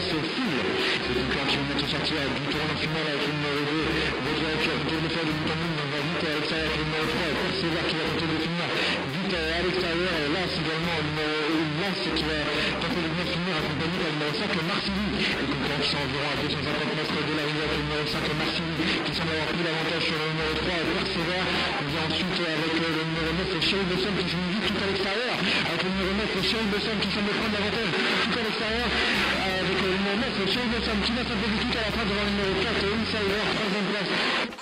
se file. Les concurrents qui vont maintenant sortir du tournoi final avec le numéro 2, Vaudreuil qui va tenter de faire le bout en ligne, on va vite à l'extérieur avec le numéro 3, et Persévère qui va tenter de finir vite à l'extérieur, et Lens également, le numéro Lens qui va tenter de bien finir accompagné par le numéro 5, le Marcilly. Les concurrents qui sont environ à 250 mètres de l'arrivée avec le numéro 5, le Marcilly, qui semble avoir pris l'avantage sur le numéro 3, et Persévère. On vient ensuite avec le numéro 9, le Chéri Besson qui se met vite tout à l'extérieur, avec le numéro 9, le Chéri Besson qui semble prendre l'avantage tout à l'extérieur, avec le numéro 9, le Chéri Besson qui va s'imposer tout à la fin devant le numéro 4, Insider, 3e place.